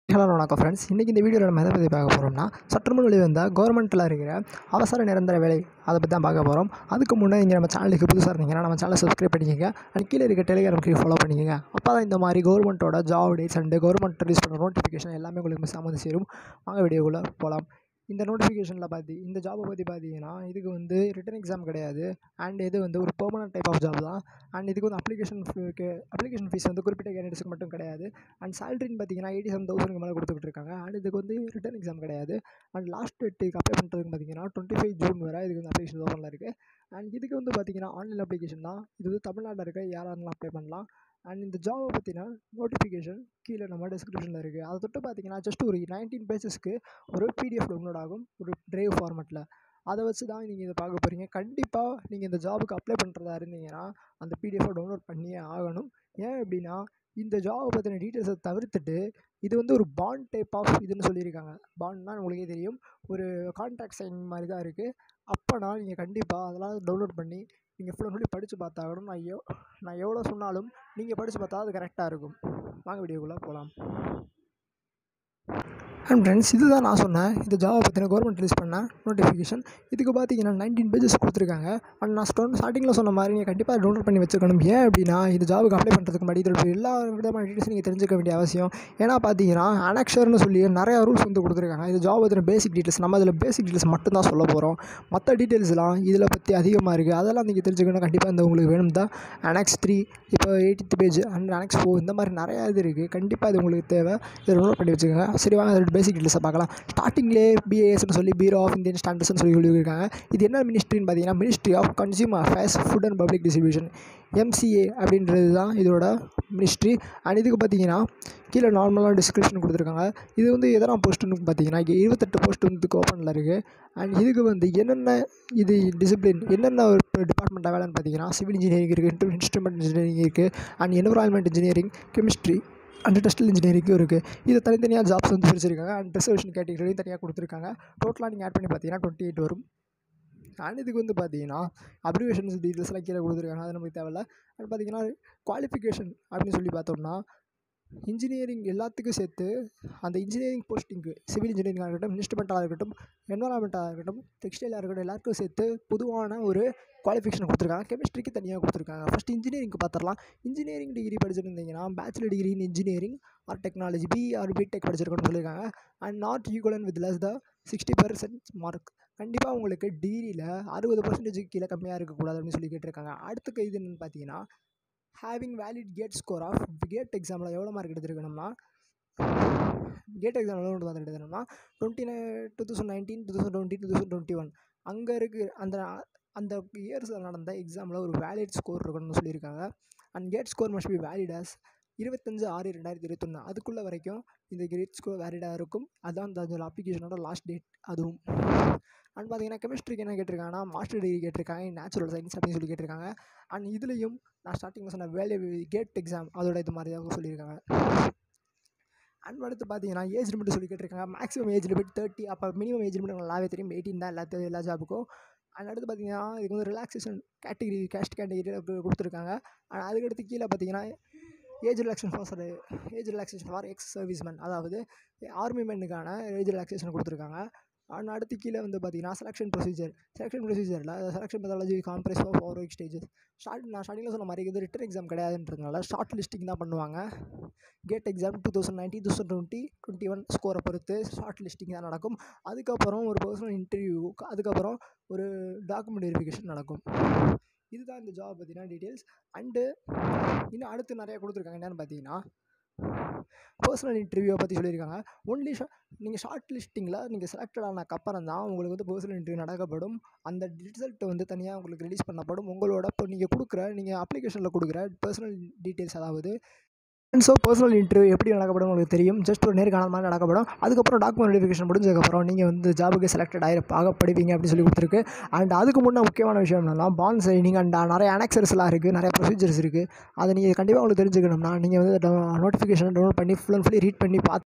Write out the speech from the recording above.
Hello வணக்கம் friends. இன்றைக்கி இந்த வீடியோவில் நம்ம எதை பற்றி பார்க்க போகிறோம்னா, சற்றுமுன் வெளிவந்த கவர்மெண்ட்டில் இருக்கிற அவசர நிரந்தர வேலை அதை பற்றி தான் பார்க்க போகிறோம். அதுக்கு முன்னே நீங்கள் நம்ம சேனலுக்கு புதுசாக இருந்தீங்கன்னா நம்ம சேனலை சப்ஸ்கிரைப் பண்ணிக்கோங்க. அண்ட் கீழே இருக்க டெலிகிராம் ஃபாலோ பண்ணிக்கோங்க. அப்போ தான் இந்த மாதிரி கவர்மெண்ட்டோட job dates and government release பண்ணுற நோட்டிஃபிகேஷன் எல்லாமே உங்களுக்கு மிஸ் ஆகாமல் சேரும். வாங்க வீடியோக்குள்ளே போகலாம். இந்த நோட்டிஃபிகேஷனில் இந்த ஜாபை பற்றி பார்த்தீங்கன்னா, இதுக்கு வந்து ரிட்டன் எக்ஸாம் கிடையாது. அண்ட் இது வந்து ஒரு பெர்மனன்ட் டைப் ஆஃப் ஜாப் தான். அண்ட் இதுக்கு வந்து அப்ளிகேஷன் ஃபீஸ் வந்து குறிப்பிட்ட கேண்டிடேட்ஸ்க்கு மட்டும் கிடையாது. அண்ட் சேலரின்னு பார்த்தீங்கன்னா 87,000 மேலே கொடுத்துக்கிட்டு இருக்காங்க. அண்ட் இதுக்கு வந்து ரிட்டன் எக்ஸாம் கிடையாது. அண்ட் லாஸ்ட் டேட்டுக்கு அப்ளை பண்ணுறதுக்கு பார்த்தீங்கன்னா 25 ஜூன் வரை இதுக்கு வந்து அப்ளிகேஷன் ஓப்பனில் இருக்குது. அண்ட் இதுக்கு வந்து பார்த்தீங்கன்னா ஆன்லைன் அப்ளிகேஷன் தான். இது வந்து தமிழ்நாட்டில் இருக்க யாரெல்லாம் அப்ளை பண்ணலாம். அண்ட் இந்த ஜாபை பற்றின நோட்டிஃபிகேஷன் கீழே நம்ம டிஸ்கிரிப்ஷனில் இருக்குது. அதை தொட்டு பார்த்தீங்கன்னா ஜஸ்ட் ஒரு 19 பேஜஸ்க்கு ஒரு பிடிஎஃப் டவுன்லோட் ஆகும், ஒரு டிரைவ் ஃபார்மெட்டில். அதை வச்சு தான் நீங்கள் இதை பார்க்க போகிறீங்க. கண்டிப்பாக நீங்கள் இந்த ஜாபுக்கு அப்ளை பண்ணுறதா இருந்தீங்கன்னா அந்த பிடிஎஃபை டவுன்லோட் பண்ணியே ஆகணும். ஏன் அப்படின்னா, இந்த ஜாபை பற்றின டீட்டெயில்ஸை தவிர்த்துட்டு இது வந்து ஒரு பாண்ட் டைப் ஆஃப் இதுன்னு சொல்லியிருக்காங்க. பாண்ட்னா உங்களுக்கே தெரியும், ஒரு கான்ட்ராக்ட் சைன் மாதிரி தான் இருக்குது. அப்போனா நீங்கள் கண்டிப்பாக அதெல்லாம் டவுன்லோட் பண்ணி நீங்கள் ஃபுல் அண்ட் ஃபுல்லி படித்து பார்த்தாகணும். நான் எவ்வளோ சொன்னாலும் நீங்கள் படித்து பார்த்தா அது கரெக்டாக இருக்கும். வாங்க வீடியோக்குள்ளே போகலாம். அண்ட் ஃப்ரெண்ட்ஸ், இதுதான் நான் சொன்னேன் இந்த ஜாபை பற்றின கவர்மெண்ட் ரிலீஸ் பண்ண நோட்டிஃபிகேஷன். இதுக்கு பார்த்தீங்கன்னா 19 பேஜஸ் கொடுத்துருக்காங்க. அண்ட் நான் ஸ்டார்டிங்கில் சொன்ன மாதிரி நீங்கள் கண்டிப்பாக டவுன்லோட் பண்ணி வச்சுக்கணும். ஏன் அப்படின்னா, இந்த ஜாபுக்கு அப்ளை பண்ணுறதுக்கு முன்னாடி இதில் எல்லா விதமான டீட்டெயில்ஸ் நீங்கள் தெரிஞ்சுக்க வேண்டிய அவசியம். ஏன்னா பார்த்தீங்கன்னா அனெக்ஷர்னு சொல்லி நிறையா ரூல்ஸ் வந்து கொடுத்துருக்காங்க. இந்த ஜாப் பற்றின பேசிக் டீட்டெயில்ஸ் நம்ம இதில் பேசிக் டீட்டெயில்ஸ் மட்டும் தான் சொல்ல போகிறோம். மற்ற டீட்டெயில்ஸ்லாம் இதில் பற்றி அதிகமாக இருக்குது. அதெல்லாம் நீங்கள் தெரிஞ்சுக்கணும். கண்டிப்பாக இந்த உங்களுக்கு வேணும் தான். அனெக்ஸ் 3 இப்போ 80th பேஜ் அண்ட் அனெக்ஸ் 4 இந்த மாதிரி நிறையா இது இருக்குது. கண்டிப்பாக இது உங்களுக்கு தேவை. இதை டவுன்லோட் பண்ணி வச்சுக்கோங்க. சரி, வாங்க அதோட பேசிக் டீட்டெயில்ஸை பார்க்கலாம். ஸ்டார்டிங்லேயே பிஏஎஸ்ன்னு சொல்லி பியூரோ ஆஃப் இந்தியன் ஸ்டாண்டர்ட்ஸ்னு சொல்லியிருக்காங்க. இது என்ன மினிஸ்ட்ரின்னு பார்த்தீங்கன்னா, ministry of consumer affairs, food and public distribution, MCA அப்படின்றது தான் இதோட மினிஸ்ட்ரி. அண்ட் இதுக்கு பார்த்தீங்கன்னா கீழே நார்மலாக டிஸ்கிரிப்ஷன் கொடுத்துருக்காங்க. இது வந்து எதனா போஸ்ட்டுன்னு பார்த்தீங்கன்னா 28 போஸ்ட் வந்து ஓப்பனில் இருக்குது. அண்ட் இதுக்கு வந்து என்னென்ன இது டிசிப்ளின் என்னென்ன ஒரு டிபார்ட்மெண்ட்டாக வேலைன்னு பார்த்தீங்கன்னா, சிவில் இன்ஜினியரிங் இருக்குது, இன்ஸ்ட்ருமெண்ட் இன்ஜினியரிங் இருக்குது, and environment engineering, chemistry and industrial இன்ஜினியரிங்கும் இருக்குது. இது தனித்தனியாக ஜாப்ஸ் வந்து பிரிச்சிருக்காங்க. அண்ட் ரிசர்வேஷன் கேட்டகரியும் தனியாக கொடுத்துருக்காங்க. டோட்டலாக நீங்கள் ஆட் பண்ணி பார்த்தீங்கன்னா 28 வரும். அண்ட் இதுக்கு வந்து பார்த்தீங்கன்னா அப்ரிவேஷன்ஸ் டீட்டெயில்ஸ்லாம் கீழே கொடுத்துருக்காங்க. அது நமக்கு தேவையில்ல. அண்ட் பார்த்தீங்கன்னா குவாலிஃபிகேஷன் அப்படின்னு சொல்லி பார்த்தோம்னா, இன்ஜினியரிங் எல்லாத்துக்கும் சேர்த்து அந்த இன்ஜினியரிங் போஸ்டிங்கு சிவில் இன்ஜினியரிங்காக இருக்கட்டும், இன்ஸ்ட்ருமெண்ட்டாக இருக்கட்டும், என்வரான்மெண்ட்டாக இருக்கட்டும், டெக்ஸ்டைலாக இருக்கட்டும், எல்லாருக்கும் சேர்த்து பொதுவான ஒரு குவாலிஃபிகேஷன் கொடுத்துருக்காங்க. கெமிஸ்ட்ரிக்கு தனியாக கொடுத்துருக்காங்க. ஃபஸ்ட்டு இன்ஜினியரிங்க்கு பார்த்துடலாம். இன்ஜினியரிங் டிகிரி படிச்சிருந்தீங்கன்னா bachelor degree in engineering or technology, BE or BTech படிச்சிருக்கணும்னு சொல்லியிருக்காங்க. And not equivalent with less the 60% mark. கண்டிப்பாக உங்களுக்கு டிகிரியில் 60% கீழே கம்மியாக இருக்கக்கூடாது அப்படின்னு சொல்லி கேட்டிருக்காங்க. அடுத்த இது என்னென்னு பார்த்தீங்கன்னா, having valid GATE score of GATE எக்ஸாமில் எவ்வளோ மார்க் எடுத்துருக்கணும்னா, கேட் எக்ஸாம் எவ்வளோ மார்க் எடுத்துக்கணும்னா 2019, 2020, 2021 அங்கே இருக்குது. அந்த இயர்ஸில் நடந்த எக்ஸாமில் ஒரு வேலிட் ஸ்கோர் இருக்கணும்னு சொல்லியிருக்காங்க. And GATE score must be valid as 25/6/2021 அதுக்குள்ளே வரைக்கும் இந்த கேட் ஸ்கோர் வேலிடாக இருக்கும். அதுதான் அந்த அப்ளிகேஷனோட லாஸ்ட் டேட். அதுவும் அண்ட் பார்த்தீங்கன்னா கெமிஸ்ட்ரிக்கு என்ன கேட்டிருக்காங்கன்னா, மாஸ்டர் டிகிரி கேட்டிருக்காங்க, நேச்சுரல் சயின்ஸ் அப்படின்னு சொல்லி கேட்டிருக்காங்க. அண்ட் இதுலேயும் நான் ஸ்டார்டிங்கில் சொன்ன கேட் எக்ஸாம் அதோட இது மாதிரி தான் சொல்லியிருக்காங்க. அண்ட் அடுத்து பார்த்தீங்கன்னா ஏஜ் லிமிட் சொல்லி கேட்டிருக்காங்க. Maximum age limit 30. அப்போ மினிமம் ஏஜ் லிமிட் நல்லாவே தெரியும், 18 தான் எல்லா ஜாபுக்கும். அண்ட் அடுத்து பார்த்தீங்கன்னா இதுக்கு வந்து ரிலாக்ஸேஷன் கேஸ்ட் கேட்டகிரியில் கொடுத்துருக்காங்க. அண்ட் அதுக்கடுத்து கீழே பார்த்தீங்கன்னா age relaxation for ex servicemen, அதாவது ஆர்மி மென்னுக்கான ஏஜ் ரிலாக்ஸேஷன் கொடுத்துருக்காங்க. அண்ட் அடுத்து கீழே வந்து பார்த்தீங்கன்னா செலெக்ஷன் ப்ரொசீஜரில் selection methodology comprise of 4 stages. நான் ஸ்டார்டிங்கில் சொன்ன மாதிரி இது ரிட்டன் எக்ஸாம் கிடையாதுன்றதுனால ஷார்ட் லிஸ்டிங் தான் பண்ணுவாங்க. கேட் எக்ஸாம் 2019, 2020, 2021 ஸ்கோரை பொறுத்து ஷார்ட் லிஸ்டிங் தான் நடக்கும். அதுக்கப்புறம் ஒரு பர்சனல் இன்டர்வியூ, அதுக்கப்புறம் ஒரு டாக்குமெண்ட் வெரிஃபிகேஷன் நடக்கும். இதுதான் இந்த ஜாப் பற்றின டீட்டெயில்ஸ். அண்டு இன்னும் அடுத்து நிறையா கொடுத்துருக்காங்க. என்னென்னு பார்த்தீங்கன்னா, பர்சனல் இன்டர்வியூவை பற்றி சொல்லியிருக்காங்க. ஒன்லி நீங்கள் ஷார்ட் லிஸ்டிங்கில் நீங்கள் செலக்டட் ஆனதுக்கப்புறம் தான் உங்களுக்கு வந்து பர்சனல் இன்டர்வியூ நடக்கப்படும். அந்த ரிசல்ட் வந்து தனியாக உங்களுக்கு ரிலீஸ் பண்ணப்படும். உங்களோட இப்போ நீங்கள் அப்ளிகேஷனில் கொடுக்குற பர்சனல் டீட்டெயில்ஸ், அதாவது பர்சனல் இன்டர்வியூ எப்படி நடக்கப்படும் உங்களுக்கு தெரியும். ஜஸ்ட் ஒரு நேர்காணல் மாதிரி நடக்கப்படும். அதுக்கப்புறம் டாக்குமெண்ட் வெரிஃபிகேஷன் முடிஞ்சதுக்கப்புறம் நீங்கள் வந்து ஜாபுக்கு செலக்டட் ஆகப்படுவீங்க அப்படின்னு சொல்லி கொடுத்துருக்கு. அண்ட் அதுக்கு முன்னே முக்கியமான விஷயம் என்னென்னா, பாண்ட் சைனிங் அண்ட் நிறைய அனெக்சர்ஸ்லாம் இருக்குது, நிறைய ப்ரொசீஜர்ஸ் இருக்குது. அதை நீங்கள் கண்டிப்பாக உங்களுக்கு தெரிஞ்சுக்கணும்னா நீங்கள் வந்து நோட்டிஃபிகேஷன் டவுன்லோட் பண்ணி ஃபுல் அண்ட் ஃபுல்லி ரீட் பண்ணி பார்த்து